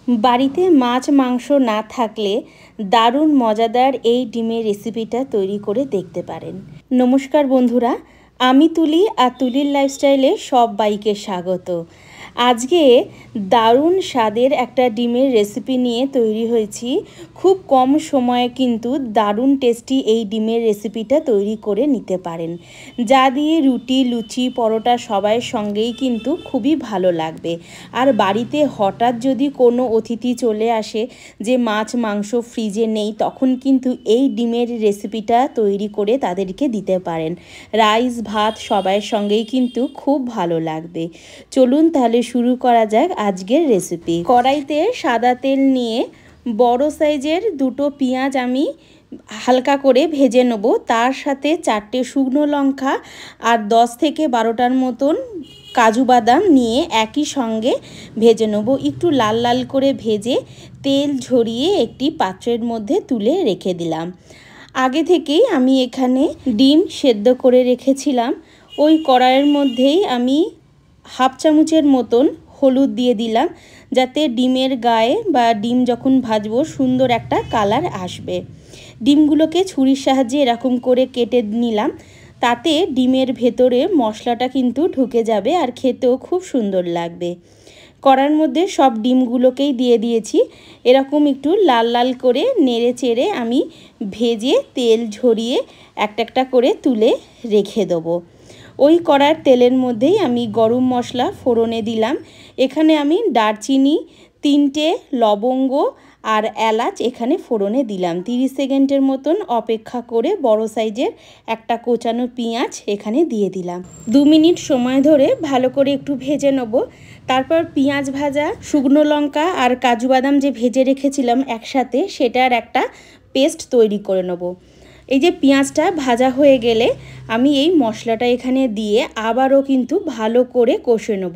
বাড়িতে মাছ মাংস না থাকলে দারুণ মজাদার এই ডিমের রেসিপিটা তৈরি করে দেখতে পারেন। নমস্কার বন্ধুরা, আমি তুলি আর তুলির লাইফস্টাইলে সবাইকে স্বাগত। আজকে দারুণ স্বাদের একটা ডিমের রেসিপি নিয়ে তৈরি হয়েছি। খুব কম সময়ে কিন্তু দারুণ টেস্টি এই ডিমের রেসিপিটা তৈরি করে নিতে পারেন, যা দিয়ে রুটি, লুচি, পরোটা সবার সঙ্গেই কিন্তু খুবই ভালো লাগবে। আর বাড়িতে হঠাৎ যদি কোনো অতিথি চলে আসে যে মাছ মাংস ফ্রিজে নেই, তখন কিন্তু এই ডিমের রেসিপিটা তৈরি করে তাদেরকে দিতে পারেন। রাইস ভাত সবার সঙ্গেই কিন্তু খুব ভালো লাগবে। চলুন তাহলে শুরু করা যাক আজকের রেসিপি। কড়াইতে সাদা তেল নিয়ে বড় সাইজের দুটো পেঁয়াজ আমি হালকা করে ভেজে নেব। তার সাথে 4টে শুকনো লঙ্কা আর 10 থেকে 12টার মতন কাজু বাদাম নিয়ে একই সঙ্গে ভেজে নেব। একটু লাল লাল করে ভেজে তেল ঝরিয়ে একটি পাত্রের মধ্যে তুলে রেখে দিলাম। আগে থেকেই আমি এখানে ডিম সেদ্ধ করে রেখেছিলাম। ওই কড়াইয়ের মধ্যেই আমি হাফ চামচের মতন হলুদ দিয়ে দিলাম, যাতে ডিমের গায়ে বা ডিম যখন ভাজবো সুন্দর একটা কালার আসবে। ডিমগুলোকে ছুরির সাহায্যে এরকম করে কেটে নিলাম, তাতে ডিমের ভেতরে মশলাটা কিন্তু ঢুকে যাবে আর খেতেও খুব সুন্দর লাগবে। কড়ার মধ্যে সব ডিমগুলোকেই দিয়ে দিয়েছি। এরকম একটু লাল লাল করে নেড়ে চেড়ে আমি ভেজে তেল ঝরিয়ে একটা একটা করে তুলে রেখে দেবো। ওই কড়ার তেলের মধ্যেই আমি গরম মশলা ফোড়নে দিলাম। এখানে আমি দারচিনি, 3টে লবঙ্গ আর এলাচ এখানে ফোড়নে দিলাম। 30 সেকেন্ডের মতন অপেক্ষা করে বড় সাইজের একটা কোচানো পেঁয়াজ এখানে দিয়ে দিলাম। 2 মিনিট সময় ধরে ভালো করে একটু ভেজে নেব। তারপর পেঁয়াজ ভাজা, শুকনো লঙ্কা আর কাজু বাদাম যে ভেজে রেখেছিলাম একসাথে, সেটার একটা পেস্ট তৈরি করে নেব। এই যে পেঁয়াজটা ভাজা হয়ে গেলে আমি এই মশলাটা এখানে দিয়ে আবারও কিন্তু ভালো করে কষে নেব।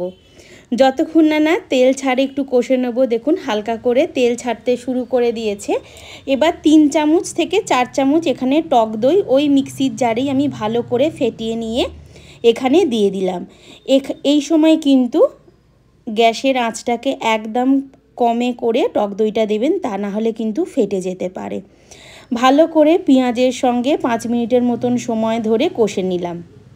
যতক্ষণ না তেল ছাড়ে একটু কষে নেব। দেখুন হালকা করে তেল ছাড়তে শুরু করে দিয়েছে। এবার 3 চামচ থেকে 4 চামচ এখানে টক দই ওই মিক্সির জারেই আমি ভালো করে ফেটিয়ে নিয়ে এখানে দিয়ে দিলাম। এই সময় কিন্তু গ্যাসের আঁচটাকে একদম কমে করে টক দইটা দেবেন, তা না হলে কিন্তু ফেটে যেতে পারে। ভালো করে পেঁয়াজের সঙ্গে 5 মিনিটের মতন সময় ধরে কষে নিলাম।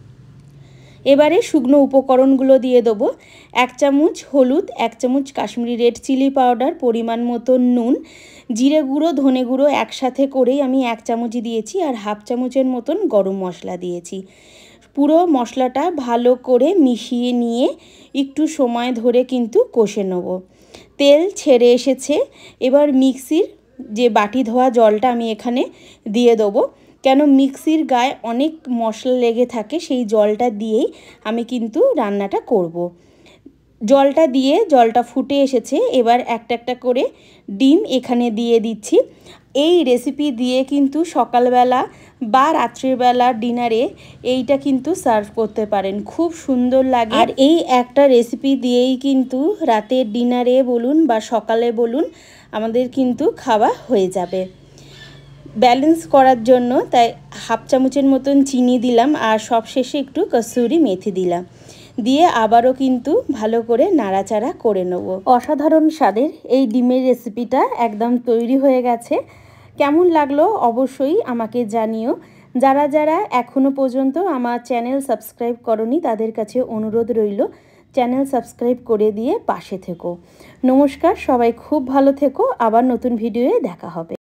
এবারে শুকনো উপকরণগুলো দিয়ে দেবো। 1 চামচ হলুদ, 1 চামচ কাশ্মীরি রেড চিলি পাউডার, পরিমাণ মতো নুন, জিরে গুঁড়ো, ধনে গুঁড়ো একসাথে করেই আমি 1 চামচই দিয়েছি, আর হাফ চামচের মতন গরম মশলা দিয়েছি। পুরো মশলাটা ভালো করে মিশিয়ে নিয়ে একটু সময় ধরে কিন্তু কষে নেব। তেল ছেড়ে এসেছে। এবার মিক্সির যে বাটি ধোয়া জলটা আমি এখানে দিয়ে দেবো, কেন মিক্সির গায়ে অনেক মশলা লেগে থাকে, সেই জলটা দিয়েই আমি কিন্তু রান্নাটা করব। জলটা দিয়ে জলটা ফুটে এসেছে। এবার একটা একটা করে ডিম এখানে দিয়ে দিচ্ছি। এই রেসিপি দিয়ে কিন্তু সকালবেলা বা রাত্রিবেলা ডিনারে এইটা কিন্তু সার্ভ করতে পারেন, খুব সুন্দর লাগে। আর এই একটা রেসিপি দিয়েই কিন্তু রাতের ডিনারে বলুন বা সকালে বলুন আমাদের কিন্তু খাওয়া হয়ে যাবে। ব্যালেন্স করার জন্য তাই হাফ চামচের মতন চিনি দিলাম, আর সবশেষে একটু কসুরি মেথি দিলাম। দিয়ে আবারও কিন্তু ভালো করে নাড়াচাড়া করে নেব। অসাধারণ স্বাদের এই ডিমের রেসিপিটা একদম তৈরি হয়ে গেছে। কেমন লাগলো অবশ্যই আমাকে জানিও। যারা যারা এখনও পর্যন্ত আমার চ্যানেল সাবস্ক্রাইব করনি, তাদের কাছে অনুরোধ রইল চ্যানেল সাবস্ক্রাইব করে দিয়ে পাশে থেকো। নমস্কার, সবাই খুব ভালো থেকো। আবার নতুন ভিডিওয়ে দেখা হবে।